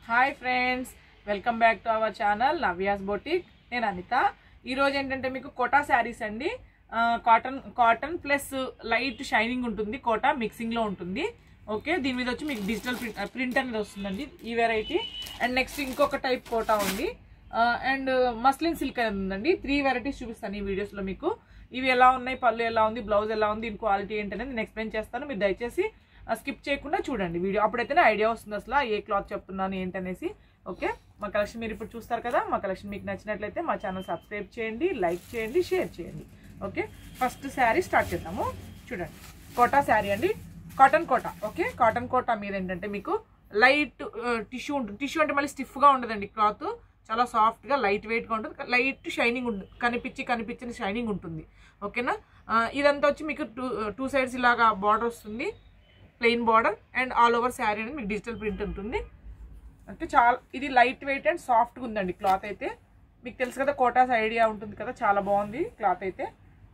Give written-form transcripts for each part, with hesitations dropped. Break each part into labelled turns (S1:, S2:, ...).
S1: Hi friends, welcome back to our channel Navya's boutique. నేను అనిత. ఈరోజు ఏంటంటే మీకు కోటా శారీస్ అండి. కాటన్ ప్లస్ లైట్ షైనింగ్ ఉంటుంది, కోటా మిక్సింగ్లో ఉంటుంది. ఓకే, దీని మీద వచ్చి మీకు డిజిటల్ ప్రింట్ అనేది వస్తుందండి ఈ వెరైటీ. అండ్ నెక్స్ట్ ఇంకొక టైప్ కోటా ఉంది, అండ్ మస్లిన్ సిల్క్ అనేది ఉందండి. 3 వెరైటీస్ చూపిస్తాను ఈ వీడియోస్లో మీకు. ఇవి ఎలా ఉన్నాయి, పళ్ళు ఎలా ఉంది, బ్లౌజ్ ఎలా ఉంది, దీని క్వాలిటీ ఏంటనేది నేను ఎక్స్ప్లెయిన్ చేస్తాను. మీరు దయచేసి స్కిప్ చేయకుండా చూడండి వీడియో, అప్పుడైతేనే ఐడియా వస్తుంది అసలు ఏ క్లాత్ చెప్తున్నాను ఏంటనేసి. ఓకే, మా కలెక్షన్ మీరు ఇప్పుడు చూస్తారు కదా. మా కలెక్షన్ మీకు నచ్చినట్లయితే మా ఛానల్ సబ్స్క్రైబ్ చేయండి, లైక్ చేయండి, షేర్ చేయండి. ఓకే, ఫస్ట్ శారీ స్టార్ట్ చేద్దాము. చూడండి, కోటా శారీ అండి, cotton Kota. Okay, cotton Kota మీద ఏంటంటే మీకు లైట్ టిష్యూ ఉంటుంది. టిష్యూ అంటే మళ్ళీ స్టిఫ్గా ఉండదండి, క్లాత్ చాలా సాఫ్ట్గా లైట్ వెయిట్గా ఉంటుంది. లైట్ షైనింగ్ ఉంటుంది, కనిపించిన షైనింగ్ ఉంటుంది. ఓకేనా, ఇదంతా వచ్చి మీకు టూ సైడ్స్ ఇలాగా బార్డర్ వస్తుంది, plain border. And all over sari అనేది మీకు డిజిటల్ ప్రింట్ ఉంటుంది. అంటే చాలా ఇది లైట్ వెయిట్ అండ్ సాఫ్ట్గా ఉందండి క్లాత్ అయితే. మీకు తెలుసు కదా, కోటాస్ ఐడియా ఉంటుంది కదా, చాలా బాగుంది క్లాత్ అయితే.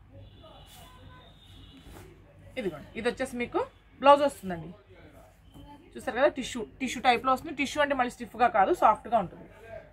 S1: ఇదిగోండి, ఇది వచ్చేసి మీకు బ్లౌజ్ వస్తుందండి. చూస్తారు కదా, టిష్యూ టైప్లో వస్తుంది. టిష్యూ అంటే మళ్ళీ స్టిఫ్గా కాదు, సాఫ్ట్గా ఉంటుంది.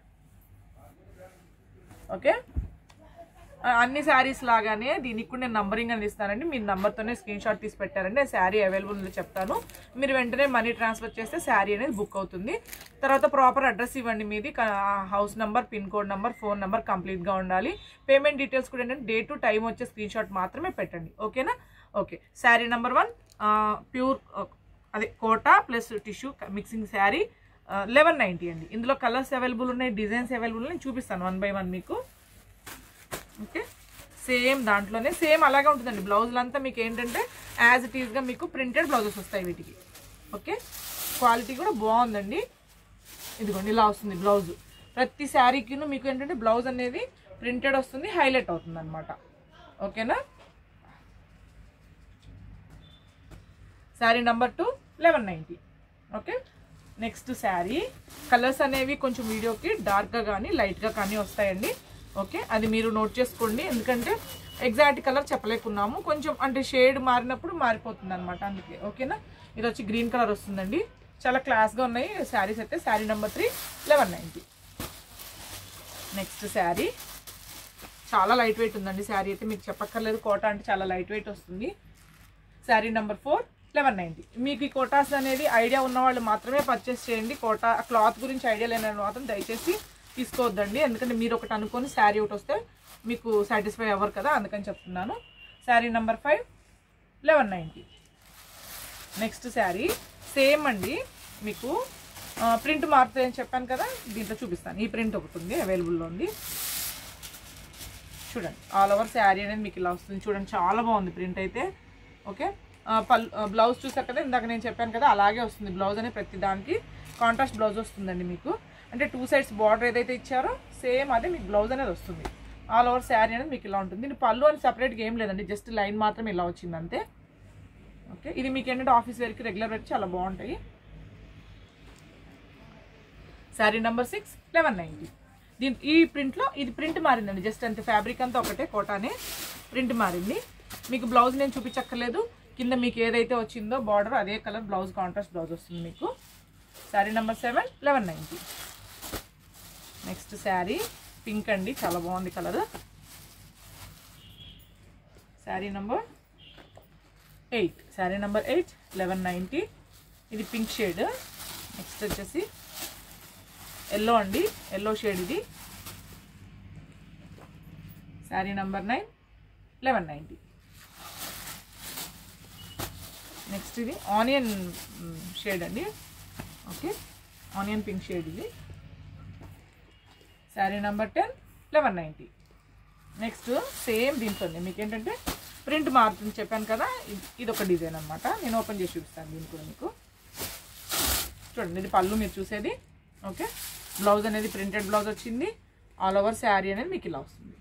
S1: ఓకే, అన్ని శారీస్ లాగానే దీనికి కూడా నేను నంబరింగ్ అనేది ఇస్తానండి. మీ నెంబర్తోనే స్క్రీన్ షాట్ తీసి పెట్టారండి. శారీ అవైలబుల్ ఉందో చెప్తాను, మీరు వెంటనే మనీ ట్రాన్స్ఫర్ చేస్తే శారీ అనేది బుక్ అవుతుంది. తర్వాత ప్రాపర్ అడ్రస్ ఇవ్వండి, మీది house number, pin code number, phone number కంప్లీట్గా ఉండాలి. పేమెంట్ డీటెయిల్స్ కూడా ఏంటంటే డే టు టైం వచ్చే స్క్రీన్ షాట్ మాత్రమే పెట్టండి. ఓకేనా. ఓకే, శారీ నెంబర్ 1 ప్యూర్ అదే Kota plus tissue mixing sari 1190 అండి. ఇందులో కలర్స్ అవైలబుల్ ఉన్నాయి, డిజైన్స్ అవైలబుల్ ఉన్నాయి, చూపిస్తాను 1 by 1 మీకు. ఓకే, సేమ్ దాంట్లోనే సేమ్ అలాగే ఉంటుందండి. బ్లౌజులంతా మీకు ఏంటంటే యాజ్ ఇట్ ఈస్గా మీకు ప్రింటెడ్ బ్లౌజెస్ వస్తాయి వీటికి. ఓకే, క్వాలిటీ కూడా బాగుందండి. ఇదిగోండి, ఇలా వస్తుంది బ్లౌజ్. ప్రతి శారీకి మీకు ఏంటంటే బ్లౌజ్ అనేది ప్రింటెడ్ వస్తుంది, హైలైట్ అవుతుంది అనమాట. ఓకేనా. Sari number 2 1190. Okay, next sari colours అనేవి కొంచెం వీడియోకి డార్క్గా కానీ లైట్గా కానీ వస్తాయండి. ఓకే, అది మీరు నోట్ చేసుకోండి, ఎందుకంటే ఎగ్జాక్ట్ కలర్ చెప్పలేకున్నాము, కొంచెం అంటే షేడ్ మారినప్పుడు మారిపోతుంది అనమాట, అందుకే. ఓకేనా, ఇది వచ్చి గ్రీన్ కలర్ వస్తుందండి. చాలా క్లాస్గా ఉన్నాయి శారీస్ అయితే. Sari number 3 1190. నెక్స్ట్ శారీ చాలా లైట్ వెయిట్ ఉందండి శారీ అయితే, మీకు చెప్పక్కర్లేదు. కోటా అంటే చాలా లైట్ వెయిట్ వస్తుంది. Sari number 4 1190. మీకు ఈ కోటాస్ అనేది ఐడియా ఉన్న వాళ్ళు మాత్రమే పర్చేస్ చేయండి. కోటా క్లాత్ గురించి ఐడియా లేని మాత్రం దయచేసి తీసుకోవద్దండి, ఎందుకంటే మీరు ఒకటి అనుకొని శారీ ఒకటి వస్తే మీకు సాటిస్ఫై అవ్వరు కదా, అందుకని చెప్తున్నాను. Sari number 5 1190. Next sari same అండి, మీకు ప్రింట్ మారుతుంది అని చెప్పాను కదా, దీంట్లో చూపిస్తాను. ఈ ప్రింట్ ఒకటి ఉంది, అవైలబుల్లో ఉంది. చూడండి, ఆల్ ఓవర్ శారీ అనేది మీకు ఇలా వస్తుంది. చూడండి, చాలా బాగుంది ప్రింట్ అయితే. ఓకే, బ్లౌజ్ చూసారు కదా, ఇందాక నేను చెప్పాను కదా, అలాగే వస్తుంది బ్లౌజ్ అనేది. ప్రతి దానికి కాంట్రాస్ట్ బ్లౌజ్ వస్తుందండి మీకు. అంటే 2 సైడ్స్ బార్డర్ ఏదైతే ఇచ్చారో సేమ్ అదే మీకు బ్లౌజ్ అనేది వస్తుంది. ఆల్ ఓవర్ శారీ అనేది మీకు ఇలా ఉంటుంది. దీని పళ్ళు అని సపరేట్గా ఏం లేదండి, జస్ట్ లైన్ మాత్రం ఇలా వచ్చింది అంతే. ఓకే, ఇది మీకు ఏంటంటే ఆఫీస్ వేర్కి, రెగ్యులర్ వేర్కి చాలా బాగుంటాయి. Sari number 6 1190. ఈ ప్రింట్లో ఇది ప్రింట్ మారిందండి, జస్ట్ అంతే. ఫ్యాబ్రిక్ అంతా ఒకటే, కోటానే, ప్రింట్ మారింది. మీకు బ్లౌజ్ నేను చూపించక్కర్లేదు, కింద మీకు ఏదైతే వచ్చిందో బార్డర్ అదే కలర్ బ్లౌజ్, కాంట్రాస్ట్ బ్లౌజ్ వస్తుంది మీకు. Sari number 7 1190. Next sari pink అండి, చాలా బాగుంది కలర్. Sari number 8 1190. ఇది పింక్ షేడ్. నెక్స్ట్ వచ్చేసి ఎల్లో అండి, ఎల్లో షేడ్ ఇది. Sari number 9 1190. నెక్స్ట్ ఇది ఆనియన్ షేడ్ అండి. ఓకే, ఆనియన్ పింక్ షేడ్ ఇది. Sari number 10 1190. నెక్స్ట్ సేమ్ దీంట్లోనే మీకు ఏంటంటే ప్రింట్ మారుతుంది చెప్పాను కదా, ఇది ఒక డిజైన్ అనమాట. నేను ఓపెన్ చేసి చూపిస్తాను దీన్ని కూడా మీకు. చూడండి, ఇది పళ్ళు మీరు చూసేది. ఓకే, బ్లౌజ్ అనేది ప్రింటెడ్ బ్లౌజ్ వచ్చింది. ఆల్ ఓవర్ శారీ అనేది మీకు ఇలా వస్తుంది.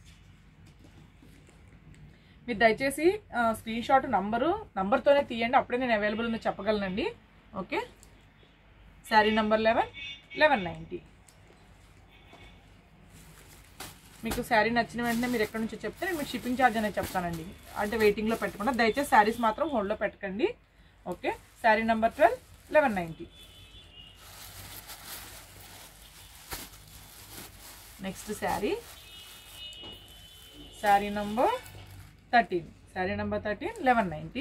S1: మీరు దయచేసి స్క్రీన్ షాట్ నంబర్తోనే తీయండి, అప్పుడే నేను అవైలబుల్ ఉందో చెప్పగలనండి. Okay, sari number 11 1190. మీకు శారీ నచ్చిన వెంటనే మీరు ఎక్కడి నుంచో చెప్తే నేను మీకు షిప్పింగ్ ఛార్జ్ అనేది చెప్తానండి, అంటే వెయిటింగ్లో పెట్టకుండా. దయచేసి శారీస్ మాత్రం హోల్డ్లో పెట్టకండి. Okay, sari number 12 1190. Next sari number 13. Sari number 13 1190.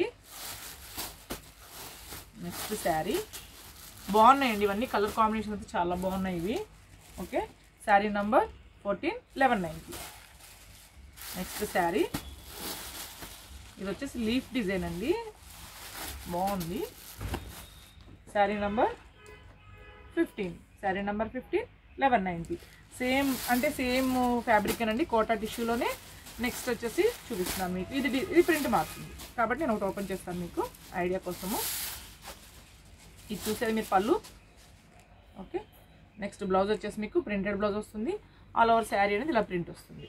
S1: Next sari బాగున్నాయండి, ఇవన్నీ కలర్ కాంబినేషన్ అయితే చాలా బాగున్నాయి ఇవి. Okay, sari number 14 1190. Next sari ఇది వచ్చేసి లీఫ్ డిజైన్ అండి, బాగుంది. Sari number 15. Sari number 15 1190. Same అంటే సేమ్ ఫ్యాబ్రిక్ అండి, కోటా టిష్యూలోనే. నెక్స్ట్ వచ్చేసి చూపిస్తున్నాను మీకు, ఇది ప్రింట్ మారుతుంది కాబట్టి నేను ఒకటి ఓపెన్ చేస్తాను మీకు ఐడియా కోసము. ఇది చూసేది మీరు పళ్ళు. ఓకే, నెక్స్ట్ బ్లౌజ్ వచ్చేసి మీకు ప్రింటెడ్ బ్లౌజ్ వస్తుంది. ఆల్ ఓవర్ శారీ అనేది ఇలా ప్రింట్ వస్తుంది.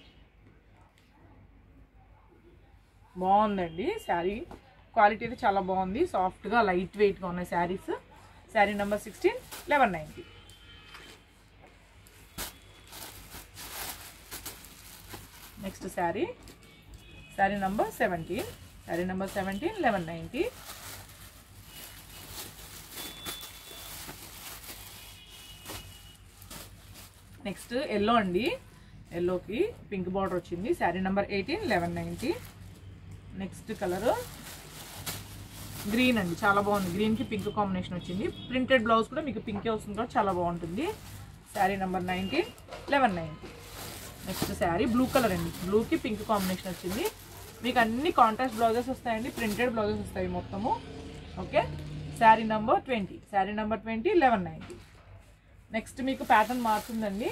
S1: బాగుందండి శారీ, క్వాలిటీ అయితే చాలా బాగుంది. సాఫ్ట్గా లైట్ వెయిట్గా ఉన్నాయి saris. Sari number 16 1190. Next sari number 17. Sari number 17 1190. Next yellow అండి, ఎల్లోకి పింక్ బార్డర్ వచ్చింది. Sari number 18 1190. Next colour green అండి, చాలా బాగుంది. గ్రీన్కి పింక్ కాంబినేషన్ వచ్చింది. ప్రింటెడ్ బ్లౌజ్ కూడా మీకు పింకే వస్తుంది కూడా చాలా బాగుంటుంది. Sari number 19 1190. Next sari blue colour అండి, బ్లూకి పింక్ కాంబినేషన్ వచ్చింది. మీకు అన్ని కాంట్రాస్ట్ బ్లౌజెస్ వస్తాయండి, ప్రింటెడ్ బ్లౌజెస్ వస్తాయి మొత్తము. Okay, sari number 20. Sari number 20 1190. Next మీకు ప్యాటర్న్ మారుతుందండి.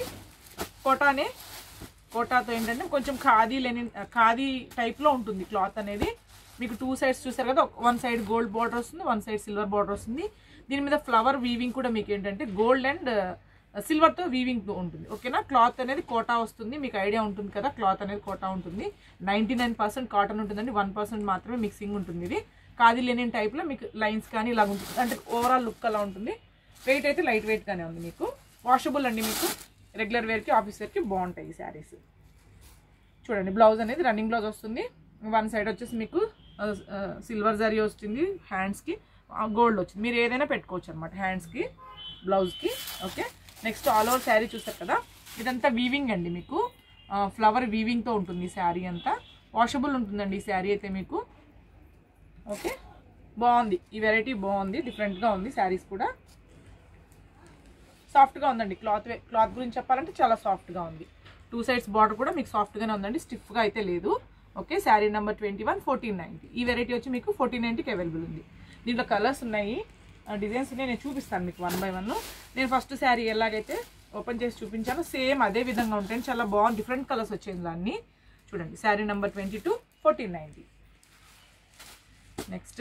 S1: కోటాతో ఏంటంటే కొంచెం ఖాదీ టైప్లో ఉంటుంది క్లాత్ అనేది. మీకు 2 సైడ్స్ చూసారు కదా, 1 సైడ్ గోల్డ్ బార్డర్ వస్తుంది, 1 సైడ్ సిల్వర్ బార్డర్ వస్తుంది. దీని మీద ఫ్లవర్ వీవింగ్ కూడా మీకు ఏంటంటే గోల్డ్ అండ్ సిల్వర్తో వీవింగ్ ఉంటుంది. ఓకేనా, క్లాత్ అనేది కోటా వస్తుంది, మీకు ఐడియా ఉంటుంది కదా. క్లాత్ అనేది కోటా ఉంటుంది. 99% కాటన్ ఉంటుందండి, 1% మాత్రమే మిక్సింగ్ ఉంటుంది. ఇది ఖాదీ లెనిన్ టైప్లో మీకు లైన్స్ కానీ ఇలా ఉంటుంది, అంటే ఓవరాల్ లుక్ అలా ఉంటుంది. వెయిట్ అయితే లైట్ వెయిట్గానే ఉంది. మీకు వాషబుల్ అండి, మీకు రెగ్యులర్ వేర్కి ఆఫీస్ వేర్కి బాగుంటాయి ఈ శారీస్. చూడండి, బ్లౌజ్ అనేది రన్నింగ్ బ్లౌజ్ వస్తుంది. 1 సైడ్ వచ్చేసి మీకు సిల్వర్ జరీ వస్తుంది, హ్యాండ్స్కి గోల్డ్ వచ్చింది. మీరు ఏదైనా పెట్టుకోవచ్చు అనమాట హ్యాండ్స్కి, బ్లౌజ్కి. Okay, next all over sari చూస్తారు కదా, ఇదంతా వీవింగ్ అండి, మీకు ఫ్లవర్ వీవింగ్తో ఉంటుంది ఈ శారీ అంతా. వాషబుల్ ఉంటుందండి ఈ శారీ అయితే మీకు. ఓకే, బాగుంది ఈ వెరైటీ, బాగుంది, డిఫరెంట్గా ఉంది. శారీస్ కూడా సాఫ్ట్గా ఉందండి. క్లాత్ గురించి చెప్పాలంటే చాలా సాఫ్ట్గా ఉంది. 2 సైడ్స్ బార్డర్ కూడా మీకు సాఫ్ట్గానే ఉందండి, స్టిఫ్గా అయితే లేదు. Okay, sari number 21 1490. ఈ వెరైటీ వచ్చి మీకు 1490కి అవైలబుల్ ఉంది. దీంట్లో కలర్స్ ఉన్నాయి, డిజైన్స్ ఉన్నాయి, నేను చూపిస్తాను మీకు 1 by 1. నేను ఫస్ట్ శారీ ఎలాగైతే ఓపెన్ చేసి చూపించాను సేమ్ అదే విధంగా ఉంటాయి. చాలా బాగుంది, డిఫరెంట్ కలర్స్ వచ్చాయి దాన్ని. చూడండి, శారీ నెంబర్ 22 1490. నెక్స్ట్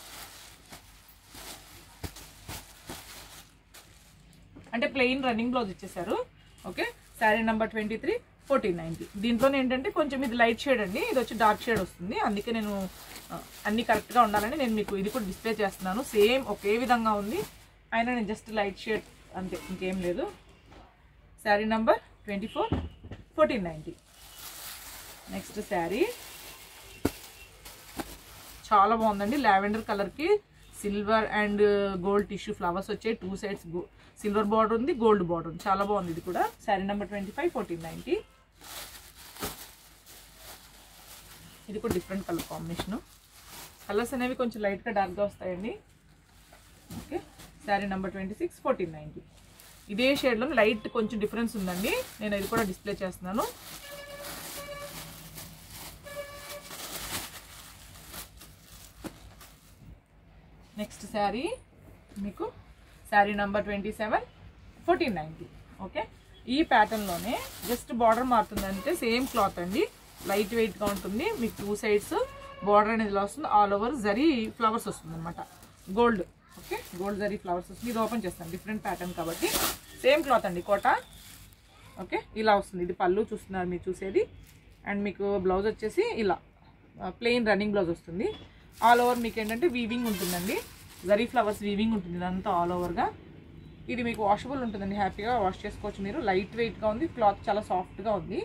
S1: అంటే ప్లెయిన్ రన్నింగ్ బ్లౌజ్ ఇచ్చేసారు. Okay, sari number 23 1490. దీంట్లోనే ఏంటంటే కొంచెం ఇది లైట్ షేడ్ అండి, ఇది వచ్చి డార్క్ షేడ్ వస్తుంది. అందుకే నేను అన్నీ కరెక్ట్గా ఉండాలని నేను మీకు ఇది కూడా డిస్ప్లే చేస్తున్నాను. సేమ్ ఒకే విధంగా ఉంది, అయినా నేను జస్ట్ లైట్ షేడ్ అంతే, ఇంకేం లేదు. శారీ నెంబర్ 24 1490. నెక్స్ట్ శారీ చాలా బాగుందండి, లావెండర్ కలర్కి silver and gold tissue flowers వచ్చాయి. 2 సైడ్స్ సిల్వర్ బార్డర్ ఉంది, గోల్డ్ బార్డర్ ఉంది, చాలా బాగుంది ఇది కూడా. Sari number 25 1490. ఇది కూడా డిఫరెంట్ కలర్ కాంబినేషను. కలర్స్ అనేవి కొంచెం లైట్గా డార్క్గా వస్తాయండి. Okay, sari number 26 1490. ఇదే షేడ్లో లైట్ కొంచెం డిఫరెన్స్ ఉందండి, నేను ఇది కూడా డిస్ప్లే చేస్తున్నాను. నెక్స్ట్ శారీ మీకు శారీ నెంబర్ 27 1490. ఓకే, ఈ ప్యాటర్న్లోనే జస్ట్ బార్డర్ మారుతుందంటే సేమ్ క్లాత్ అండి, లైట్ వెయిట్గా ఉంటుంది. మీకు 2 సైడ్స్ బార్డర్ అనేది ఇలా వస్తుంది, ఆల్ ఓవర్ జరీ ఫ్లవర్స్ వస్తుంది అనమాట, gold. Okay, gold zari flowers వస్తుంది. ఇది ఓపెన్ చేస్తాను, డిఫరెంట్ ప్యాటర్న్ కాబట్టి. సేమ్ క్లాత్ అండి, కోటా. ఓకే, ఇలా వస్తుంది. ఇది పళ్ళు చూస్తున్నారు మీరు చూసేది. అండ్ మీకు బ్లౌజ్ వచ్చేసి ఇలా ప్లెయిన్ రన్నింగ్ బ్లౌజ్ వస్తుంది. ఆల్ ఓవర్ మీకు ఏంటంటే వీవింగ్ ఉంటుందండి, జరీ ఫ్లవర్స్ వీవింగ్ ఉంటుంది ఇదంతా ఆల్ ఓవర్గా. ఇది మీకు వాషబుల్ ఉంటుందండి, హ్యాపీగా వాష్ చేసుకోవచ్చు మీరు. లైట్ వెయిట్గా ఉంది, క్లాత్ చాలా సాఫ్ట్గా ఉంది.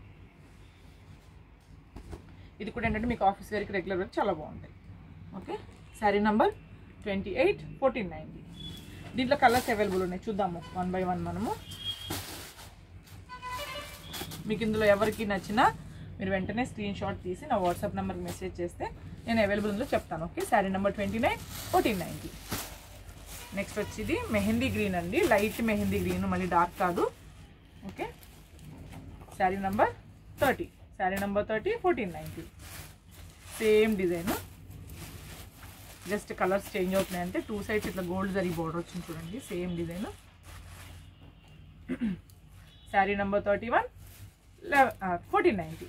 S1: ఇది కూడా ఏంటంటే మీకు ఆఫీస్ వేర్కి రెగ్యులర్ వేర్కి చాలా బాగుంటాయి. Okay, sari number 28 1490. దీంట్లో కలర్స్ అవైలబుల్ ఉన్నాయి, చూద్దాము 1 by 1 మనము. మీకు ఇందులో ఎవరికి నచ్చినా మీరు వెంటనే స్క్రీన్ షాట్ తీసి నా వాట్సాప్ నెంబర్కి మెసేజ్ చేస్తే నేను అవైలబుల్ ఉందో చెప్తాను. Okay, sari number 29, 1490. నెక్స్ట్ వచ్చేది మెహందీ గ్రీన్ అండి, లైట్ మెహందీ గ్రీన్, మళ్ళీ డార్క్ కాదు. Okay, sari number 30, sari number 30, 1490. Same design, just colours change అవుతున్నాయి అంటే 2 సైడ్స్ ఇట్లా గోల్డ్ జరీ బోర్డర్ వచ్చింది చూడండి. Same design. Sari number 31, 1490.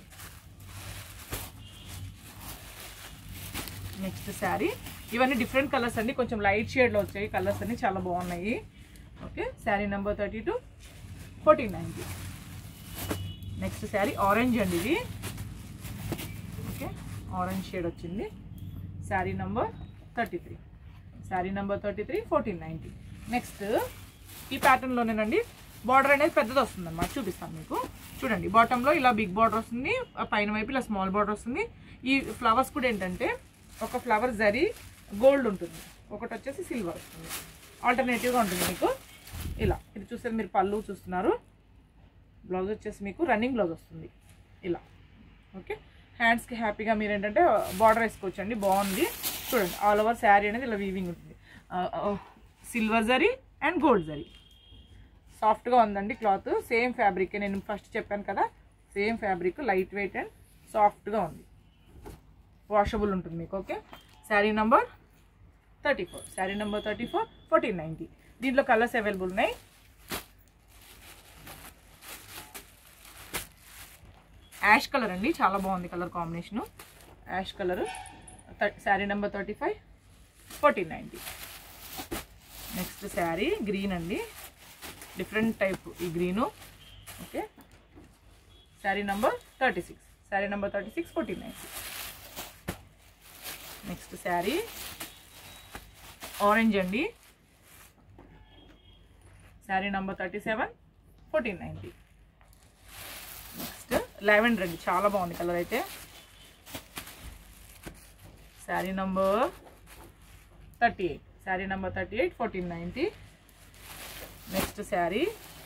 S1: Next sari, ఇవన్నీ డిఫరెంట్ కలర్స్ అండి, కొంచెం లైట్ షేడ్లో వచ్చాయి కలర్స్ అన్ని, చాలా బాగున్నాయి. Okay, sari number 32, 1490. Next sari orange అండి, ఇది ఓకే ఆరెంజ్ షేడ్ వచ్చింది. Sari number 33, sari number 33, 1490. Next ఈ ప్యాటర్న్లోనేనండి బార్డర్ అనేది పెద్దది వస్తుంది అన్నమాట, చూపిస్తాను మీకు. చూడండి, బాటంలో ఇలా బిగ్ బార్డర్ వస్తుంది, పైన వైపు ఇలా స్మాల్ బార్డర్ వస్తుంది. ఈ ఫ్లవర్స్ కూడా ఏంటంటే ఒక ఫ్లవర్ జరీ గోల్డ్ ఉంటుంది, ఒకటి వచ్చేసి సిల్వర్ వస్తుంది, ఆల్టర్నేటివ్గా ఉంటుంది మీకు ఇలా. ఇది చూస్తే మీరు పళ్ళు చూస్తున్నారు, బ్లౌజ్ వచ్చేసి మీకు రన్నింగ్ బ్లౌజ్ వస్తుంది ఇలా. ఓకే, హ్యాండ్స్కి హ్యాపీగా మీరు ఏంటంటే బార్డర్ వేసుకోవచ్చు అండి, బాగుంది. చూడండి, ఆల్ ఓవర్ శారీ అనేది ఇలా వీవింగ్ ఉంటుంది, silver zari and gold zari. సాఫ్ట్గా ఉందండి క్లాత్, సేమ్ ఫ్యాబ్రిక్, నేను ఫస్ట్ చెప్పాను కదా, same fabric, light weight and సాఫ్ట్గా ఉంది, వాషబుల్ ఉంటుంది మీకు. Okay, sari number 34, sari number 34, 1490. దీంట్లో కలర్స్ అవైలబుల్ ఉన్నాయి. యాష్ కలర్ అండి, చాలా బాగుంది colour combination, ash colour. Sari number 35, 1490. Next sari green అండి, డిఫరెంట్ టైప్ ఈ green. Okay, sari number 36, sari number 36, 1490. Next sari orange అండి, శారీ నెంబర్ 37, 1490. నెక్స్ట్ లెవెండర్ అండి, చాలా బాగుంది కలర్ అయితే. Sari number 38, sari number 38, 1490. Next sari,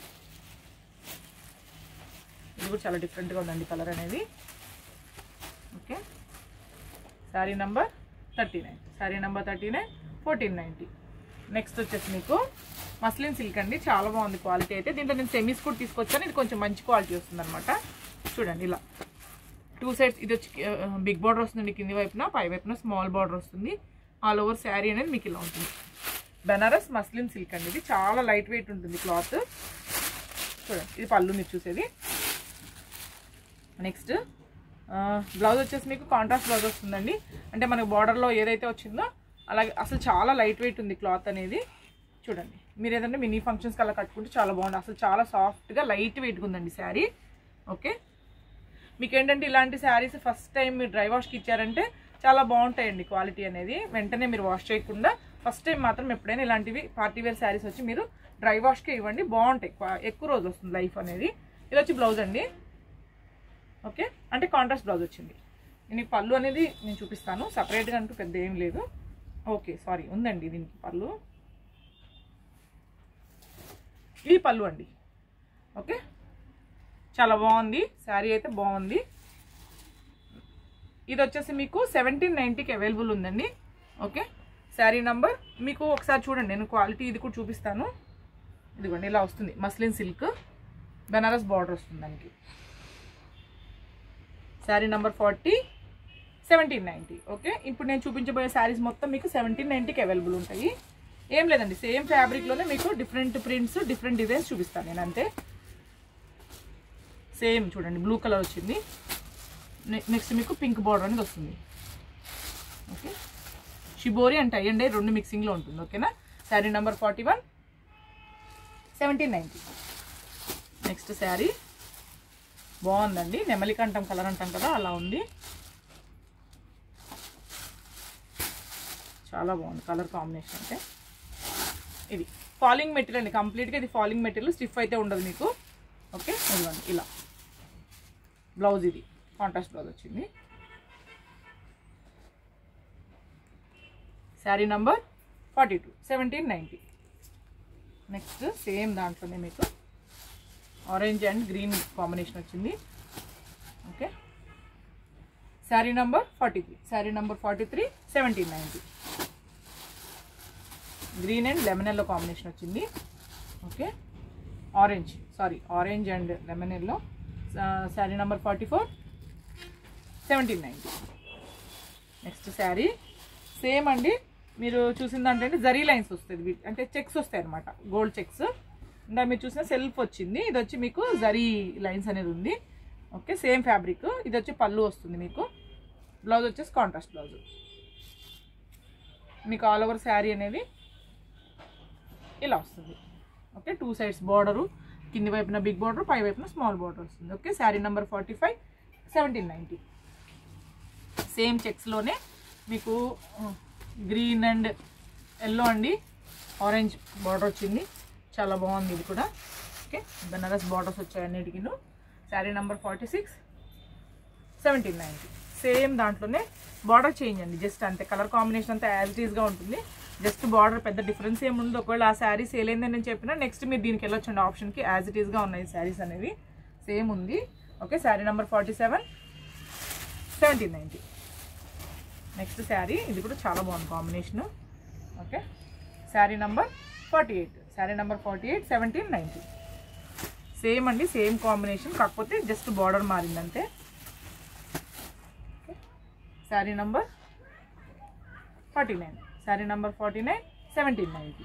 S1: ఇది కూడా చాలా డిఫరెంట్గా ఉందండి కలర్ అనేది. Okay, sari number 39, sari number 39, 1490. Next వచ్చేసి మీకు మస్లిన్ సిల్క్ అండి, చాలా బాగుంది క్వాలిటీ అయితే. దీంట్లో నేను సెమీస్ కూడా తీసుకొచ్చాను, ఇది కొంచెం మంచి క్వాలిటీ వస్తుంది అనమాట. చూడండి ఇలా 2 సైడ్స్, ఇది వచ్చి బిగ్ బార్డర్ వస్తుంది కింది వైపున, పై వైపున స్మాల్ బార్డర్ వస్తుంది. ఆల్ ఓవర్ శారీ అనేది మీకు ఇలా ఉంటుంది. బెనారస్ మస్లిన్ సిల్క్ అండి, ఇది చాలా లైట్ వెయిట్ ఉంటుంది క్లాత్. చూడండి, ఇది పళ్ళు మీరు చూసేది. నెక్స్ట్ బ్లౌజ్ వచ్చేసి మీకు కాంట్రాస్ట్ బ్లౌజ్ వస్తుందండి, అంటే మనకు బార్డర్లో ఏదైతే వచ్చిందో అలాగే. అసలు చాలా లైట్ వెయిట్ ఉంది క్లాత్ అనేది. చూడండి, మీరు ఏదంటే మినీ ఫంక్షన్స్కి అలా కట్టుకుంటే చాలా బాగుంది, అసలు చాలా సాఫ్ట్గా లైట్ వెయిట్గా ఉందండి శారీ. ఓకే, మీకు ఏంటంటే ఇలాంటి శారీస్ ఫస్ట్ టైం మీరు డ్రై వాష్కి ఇచ్చారంటే చాలా బాగుంటాయండి క్వాలిటీ అనేది. వెంటనే మీరు వాష్ చేయకుండా ఫస్ట్ టైం మాత్రం ఎప్పుడైనా ఇలాంటివి పార్టీ వేర్ శారీస్ వచ్చి మీరు డ్రై వాష్కే ఇవ్వండి, బాగుంటాయి, ఎక్కువ రోజు వస్తుంది లైఫ్ అనేది. ఇది వచ్చి బ్లౌజ్ అండి. ఓకే, అంటే కాంట్రాస్ట్ బ్లౌజ్ వచ్చింది. నేను పళ్ళు అనేది నేను చూపిస్తాను, సపరేట్గా అంటూ పెద్ద ఏం లేదు. ఓకే, సారీ, ఉందండి దీనికి పళ్ళు, ఇది పళ్ళు అండి. ఓకే, చాలా బాగుంది శారీ అయితే, బాగుంది. ఇది వచ్చేసి మీకు 1790కి అవైలబుల్ ఉందండి. ఓకే, శారీ నంబర్ మీకు ఒకసారి చూడండి, నేను క్వాలిటీ ఇది కూడా చూపిస్తాను. ఇదిగోండి, ఇలా వస్తుంది, మస్లిన్ సిల్క్, బెనారస్ బార్డర్ వస్తుంది దానికి. శారీ నంబర్ 40, 1790. ఓకే, ఇప్పుడు నేను చూపించబోయే శారీస్ మొత్తం మీకు 1790కి అవైలబుల్ ఉంటాయి. ఏం లేదండి, సేమ్ ఫ్యాబ్రిక్లోనే మీకు డిఫరెంట్ ప్రింట్స్, డిఫరెంట్ డిజైన్స్ చూపిస్తాను నేను అంతే. సేమ్ చూడండి, బ్లూ కలర్ వచ్చింది. నెక్స్ట్ మీకు పింక్ బార్డర్ అనేది వస్తుంది. Okay, shibori and tie and రెండు మిక్సింగ్లో ఉంటుంది. ఓకేనా, శారీ నెంబర్ 41, 1790. నెక్స్ట్ శారీ బాగుందండి, నెమలికంఠం కలర్ అంటాం కదా, అలా ఉంది, చాలా బాగుంది కలర్ కాంబినేషన్. అంటే ఇది ఫాలింగ్ మెటీరియల్ అండి, కంప్లీట్గా ఇది ఫాలింగ్ మెటీరియల్, స్టిఫ్ అయితే ఉండదు మీకు. ఓకే, ఇదిగోండి ఇలా బ్లౌజ్, ఇది కాంట్రాస్ట్ బ్లౌజ్ వచ్చింది. శారీ నంబర్ 42, 1790. నెక్స్ట్ సేమ్ దాంట్లోనే మీకు ఆరెంజ్ అండ్ గ్రీన్ కాంబినేషన్ వచ్చింది. Okay, sari number 43. Sari number 43 1790. Green and lemon yellow combination వచ్చింది. Okay, orange and lemon yellow. Sari number 44 1790. Next sari same అండి, మీరు చూసిన దాంట్లో అంటే జరీ లైన్స్ వస్తుంది, అంటే చెక్స్ వస్తాయి అనమాట, గోల్డ్ చెక్స్. ఇంకా మీరు చూసిన సెల్ఫ్ వచ్చింది, ఇది వచ్చి మీకు జరీ లైన్స్ అనేది ఉంది. Okay, same fabric. ఇది వచ్చి పళ్ళు వస్తుంది మీకు. బ్లౌజ్ వచ్చేసి కాంట్రాస్ట్ బ్లౌజ్. మీకు ఆల్ ఓవర్ శారీ అనేది ఇలా వస్తుంది. ఓకే, 2 సైడ్స్ బార్డరు, కింది వైపున బిగ్ బార్డర్, పై వైపున స్మాల్ బార్డర్ వస్తుంది. Okay, sari number 45 1790. సేమ్ చెక్స్లోనే మీకు గ్రీన్ అండ్ ఎల్లో అండి, ఆరెంజ్ బార్డర్ వచ్చింది, చాలా బాగుంది ఇది కూడా. ఓకే, బెనారస్ బార్డర్స్ వచ్చాయి అన్నిటికీ. శారీ నెంబర్ 46 1790. సేమ్ దాంట్లోనే బార్డర్ చేంజ్ అండి, జస్ట్ అంతే. కలర్ కాంబినేషన్ అంతా యాజ్ ఇట్ ఈస్గా ఉంటుంది, జస్ట్ బార్డర్ పెద్ద డిఫరెన్స్ ఏముంది. ఒకవేళ ఆ శారీ సేల్ అయిందని నేను చెప్పినా నెక్స్ట్ మీరు దీనికి వెళ్ళొచ్చండి ఆప్షన్కి. యాజ్ ఇట్ ఈస్గా ఉన్నాయి శారీస్ అనేవి, సేమ్ ఉంది. Okay, sari number 47 1790. Next sari, ఇది కూడా చాలా బాగుంది combination. Okay, sari number 48. Sari number 48 1790. Same అండి, సేమ్ కాంబినేషన్, కాకపోతే జస్ట్ బార్డర్ మారిందంతే. Okay, sari number 49. Sari number 49 1790.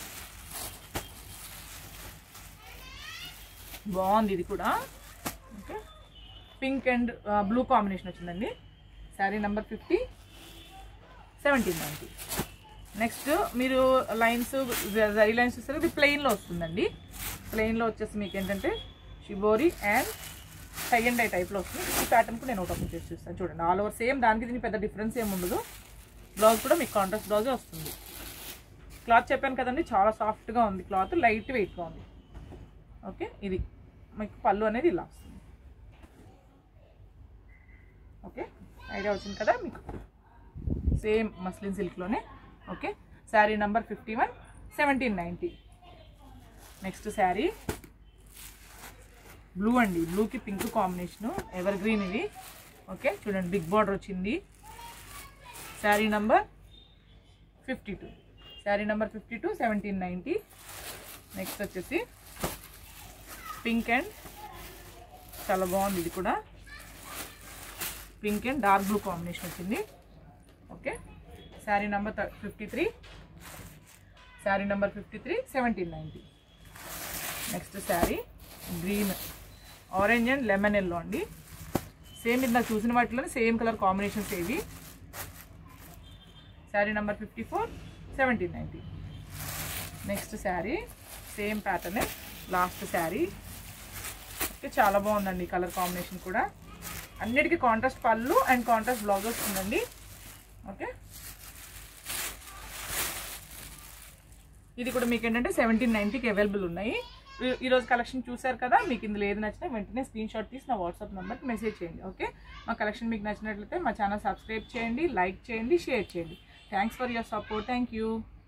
S1: బాగుంది ఇది కూడా. Okay, pink and blue combination వచ్చిందండి. శారీ నెంబర్ 50 1790. నెక్స్ట్ మీరు లైన్స్, జరీ లైన్స్ చూస్తారు, ఇది ప్లెయిన్లో వస్తుందండి. ప్లెయిన్లో వచ్చేసి మీకు ఏంటంటే shibori and tie and die టైప్లో వస్తుంది. ఈ ప్యాటర్న్ కూడా నేను ఒకటి ఓపెన్ చేసి చూస్తాను చూడండి. ఆల్ ఓవర్ సేమ్, దానికి దీనికి పెద్ద డిఫరెన్స్ ఏమి ఉండదు. బ్లౌజ్ కూడా మీకు కాంట్రాస్ట్ బ్లౌజే వస్తుంది. క్లాత్ చెప్పాను కదండి, చాలా సాఫ్ట్గా ఉంది క్లాత్, లైట్ వెయిట్గా ఉంది. ఓకే, ఇది మీకు పళ్ళు అనేది ఇలా వస్తుంది. ఓకే, ఐడియా వచ్చింది కదా మీకు. సేమ్ మస్లిన్ సిల్క్లోనే. Okay, sari number 51 1790. Next sari blue అండి, బ్లూకి పింక్ కాంబినేషను, ఎవర్ గ్రీన్ ఇది. ఓకే, చూడండి బిగ్ బార్డర్ వచ్చింది. Sari number 52. Sari number 52 1790. Next వచ్చేసి పింక్ అండ్, చాలా బాగుంది ఇది కూడా, pink and dark blue combination వచ్చింది. Okay, sari number 53. Sari number 53 1790. Next sari green, orange and lemon yellow అండి. సేమ్ ఇది నాకు చూసిన వాటిలోనే సేమ్ కలర్ కాంబినేషన్స్ ఏవి. Sari number 54 1790. Next sari same pattern, last sari. Okay, చాలా బాగుందండి కలర్ కాంబినేషన్ కూడా. అన్నిటికీ contrast pallu and contrast blouse వస్తుందండి. ఓకే, ఇది కూడా మీకు ఏంటంటే 1790కి అవైలబుల్ ఉన్నాయి. ఈరోజు కలెక్షన్ చూసారు కదా, మీకు ఇందులో ఏది నచ్చినా వెంటనే స్క్రీన్ షాట్ తీసి నా వాట్సాప్ నెంబర్కి మెసేజ్ చేయండి. ఓకే, మా కలెక్షన్ మీకు నచ్చినట్లయితే మా ఛానల్ సబ్స్క్రైబ్ చేయండి, లైక్ చేయండి, షేర్ చేయండి. Thanks for your support. Thank you.